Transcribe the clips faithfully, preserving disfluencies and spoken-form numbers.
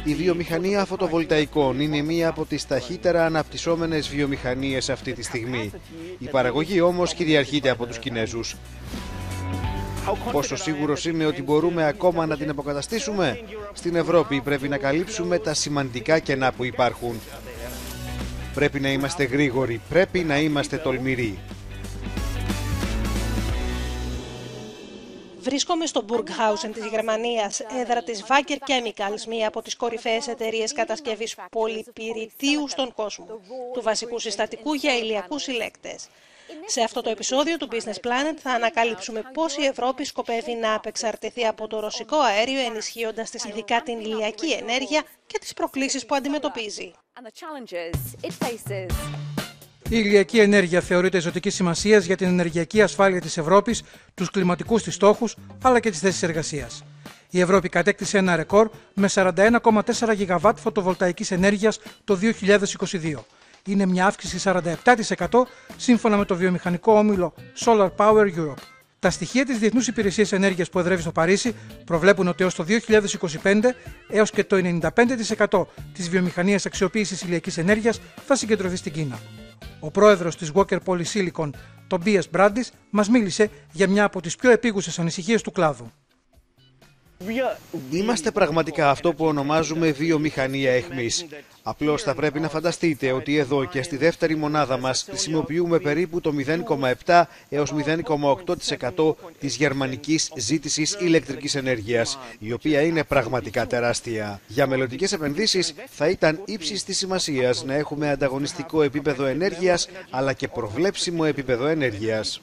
Η βιομηχανία φωτοβολταϊκών είναι μία από τις ταχύτερα αναπτυσσόμενες βιομηχανίες αυτή τη στιγμή. Η παραγωγή όμως κυριαρχείται από τους Κινέζους. Πόσο σίγουρος είμαι ότι μπορούμε ακόμα να την αποκαταστήσουμε? Στην Ευρώπη πρέπει να καλύψουμε τα σημαντικά κενά που υπάρχουν. Πρέπει να είμαστε γρήγοροι, πρέπει να είμαστε τολμηροί. Βρίσκομαι στο Burghausen της Γερμανίας, έδρα της Wacker Chemicals, μία από τις κορυφαίες εταιρείες κατασκευής πολυπυρητίου στον κόσμο, του βασικού συστατικού για ηλιακούς συλλέκτες. Σε αυτό το επεισόδιο του Business Planet θα ανακαλύψουμε πώς η Ευρώπη σκοπεύει να απεξαρτηθεί από το ρωσικό αέριο, ενισχύοντας της ειδικά την ηλιακή ενέργεια και τις προκλήσεις που αντιμετωπίζει. Η ηλιακή ενέργεια θεωρείται ζωτικής σημασίας για την ενεργειακή ασφάλεια της Ευρώπης, τους κλιματικούς της στόχους, αλλά και τις θέσεις εργασίας. Η Ευρώπη κατέκτησε ένα ρεκόρ με σαράντα ένα κόμμα τέσσερα γιγαβάτ φωτοβολταϊκής ενέργειας το δύο χιλιάδες είκοσι δύο. Είναι μια αύξηση σαράντα επτά τοις εκατό σύμφωνα με το βιομηχανικό όμιλο Solar Power Europe. Τα στοιχεία της Διεθνούς Υπηρεσίας Ενέργειας που εδρεύει στο Παρίσι προβλέπουν ότι έως το δύο χιλιάδες είκοσι πέντε έως και το ενενήντα πέντε τοις εκατό της βιομηχανίας αξιοποίησης ηλιακής ενέργειας θα συγκεντρωθεί στην Κίνα. Ο πρόεδρος της Wacker Polysilicon, Tobias Brandis, μας μίλησε για μια από τις πιο επίγουσες ανησυχίες του κλάδου. Είμαστε πραγματικά αυτό που ονομάζουμε βιομηχανία αιχμής. Απλώς θα πρέπει να φανταστείτε ότι εδώ και στη δεύτερη μονάδα μας χρησιμοποιούμε περίπου το μηδέν κόμμα επτά έως μηδέν κόμμα οκτώ τοις εκατό της γερμανικής ζήτησης ηλεκτρικής ενέργειας, η οποία είναι πραγματικά τεράστια. Για μελλοντικές επενδύσεις θα ήταν ύψης της σημασίας να έχουμε ανταγωνιστικό επίπεδο ενέργειας, αλλά και προβλέψιμο επίπεδο ενέργειας.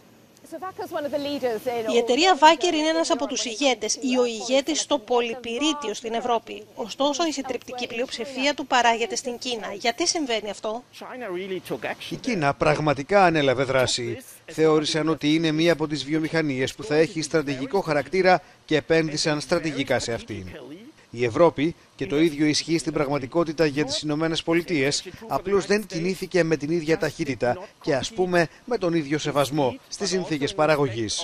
Η εταιρεία Wacker είναι ένας από τους ηγέτες ή ο ηγέτης στο πολυπυρίτιο στην Ευρώπη. Ωστόσο, η συντριπτική πλειοψηφία του παράγεται στην Κίνα. Γιατί συμβαίνει αυτό? Η Κίνα πραγματικά ανέλαβε δράση. Θεώρησαν ότι είναι μία από τις βιομηχανίες που θα έχει στρατηγικό χαρακτήρα και επένδυσαν στρατηγικά σε αυτήν. Η Ευρώπη, και το ίδιο ισχύει στην πραγματικότητα για τις Ηνωμένες Πολιτείες, απλώς δεν κινήθηκε με την ίδια ταχύτητα και ας πούμε με τον ίδιο σεβασμό στις συνθήκες παραγωγής.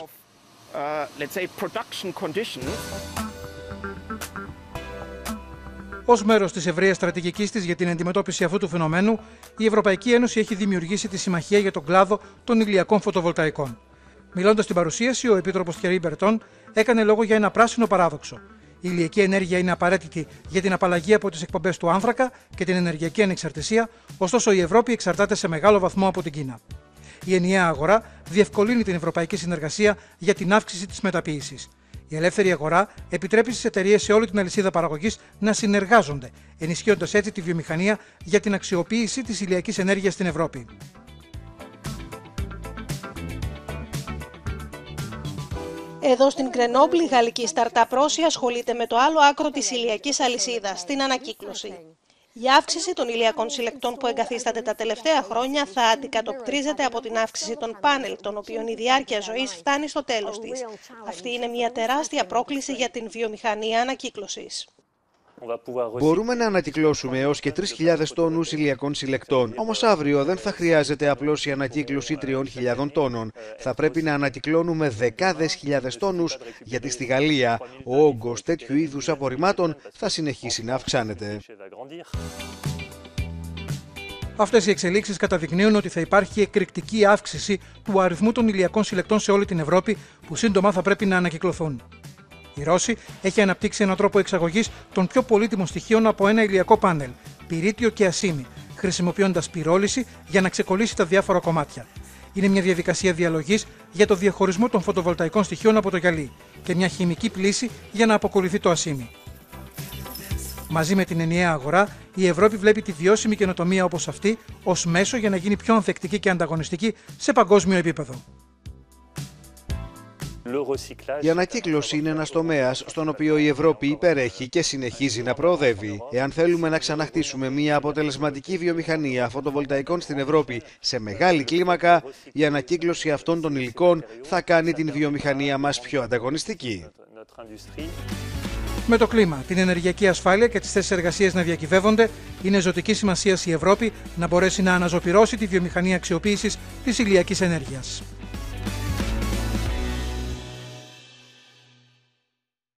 Ως μέρος της ευρείας στρατηγικής της για την αντιμετώπιση αυτού του φαινομένου, η Ευρωπαϊκή Ένωση έχει δημιουργήσει τη Συμμαχία για τον κλάδο των ηλιακών φωτοβολταϊκών. Μιλώντας στην παρουσίαση, ο Επίτροπος Thierry Breton έκανε λόγο για ένα πράσινο παράδοξο. Η ηλιακή ενέργεια είναι απαραίτητη για την απαλλαγή από τις εκπομπές του άνθρακα και την ενεργειακή ανεξαρτησία, ωστόσο η Ευρώπη εξαρτάται σε μεγάλο βαθμό από την Κίνα. Η ενιαία αγορά διευκολύνει την ευρωπαϊκή συνεργασία για την αύξηση της μεταποίησης. Η ελεύθερη αγορά επιτρέπει στις εταιρείες σε όλη την αλυσίδα παραγωγής να συνεργάζονται, ενισχύοντας έτσι τη βιομηχανία για την αξιοποίηση της ηλιακής ενέργειας στην Ευρώπη. Εδώ στην Grenoble, η γαλλική startup Rossi ασχολείται με το άλλο άκρο της ηλιακής αλυσίδας, την ανακύκλωση. Η αύξηση των ηλιακών συλλεκτών που εγκαθίσταται τα τελευταία χρόνια θα αντικατοπτρίζεται από την αύξηση των πάνελ, των οποίων η διάρκεια ζωής φτάνει στο τέλος της. Αυτή είναι μια τεράστια πρόκληση για την βιομηχανία ανακύκλωσης. Μπορούμε να ανακυκλώσουμε έως και τρεις χιλιάδες τόνους ηλιακών συλλεκτών. Όμως αύριο δεν θα χρειάζεται απλώς η ανακύκλωση τριών χιλιάδων τόνων. Θα πρέπει να ανακυκλώνουμε δεκάδες χιλιάδες τόνους, γιατί στη Γαλλία ο όγκος τέτοιου είδους απορριμμάτων θα συνεχίσει να αυξάνεται. Αυτές οι εξελίξεις καταδεικνύουν ότι θα υπάρχει εκρηκτική αύξηση του αριθμού των ηλιακών συλλεκτών σε όλη την Ευρώπη, που σύντομα θα πρέπει να ανακυκλωθούν. Η Ρώση έχει αναπτύξει έναν τρόπο εξαγωγής των πιο πολύτιμων στοιχείων από ένα ηλιακό πάνελ, πυρίτιο και ασίμι, χρησιμοποιώντας πυρόληση για να ξεκολλήσει τα διάφορα κομμάτια. Είναι μια διαδικασία διαλογής για το διαχωρισμό των φωτοβολταϊκών στοιχείων από το γυαλί και μια χημική πλύση για να αποκολληθεί το ασίμι. Μαζί με την ενιαία αγορά, η Ευρώπη βλέπει τη βιώσιμη καινοτομία όπως αυτή ως μέσο για να γίνει πιο ανθεκτική και ανταγωνιστική σε παγκόσμιο επίπεδο. Η ανακύκλωση είναι ένας τομέας στον οποίο η Ευρώπη υπερέχει και συνεχίζει να προοδεύει. Εάν θέλουμε να ξαναχτίσουμε μια αποτελεσματική βιομηχανία φωτοβολταϊκών στην Ευρώπη σε μεγάλη κλίμακα, η ανακύκλωση αυτών των υλικών θα κάνει την βιομηχανία μας πιο ανταγωνιστική. Με το κλίμα, την ενεργειακή ασφάλεια και τις θέσεις εργασίας να διακυβεύονται, είναι ζωτική σημασία η Ευρώπη να μπορέσει να αναζωπυρώσει τη βιομηχανία αξιοποίησης της ηλιακής ενέργειας.